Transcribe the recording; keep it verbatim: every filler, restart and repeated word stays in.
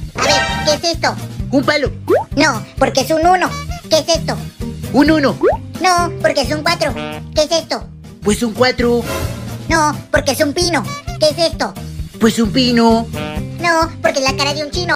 A ver, ¿qué es esto? Un palo. No, porque es un uno. ¿Qué es esto? Un uno. No, porque es un cuatro. ¿Qué es esto? Pues un cuatro. No, porque es un pino. ¿Qué es esto? Pues un pino. No, porque es la cara de un chino.